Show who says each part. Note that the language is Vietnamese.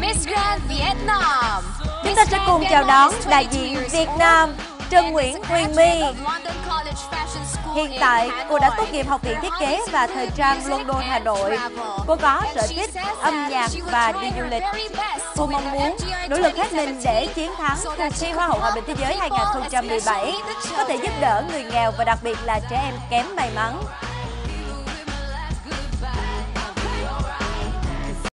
Speaker 1: Miss Grand Vietnam.
Speaker 2: Chúng ta sẽ cùng chào đón đại diện Việt Nam Trần Nguyễn Huyền My. Hiện tại, cô đã tốt nghiệp Học viện Thiết kế và Thời trang London, Hà Nội. Cô có sở thích âm nhạc và đi du lịch. Cô mong muốn nỗ lực hết mình để chiến thắng cuộc thi Hoa hậu Hòa bình Thế giới 2017, có thể giúp đỡ người nghèo và đặc biệt là trẻ em kém may mắn.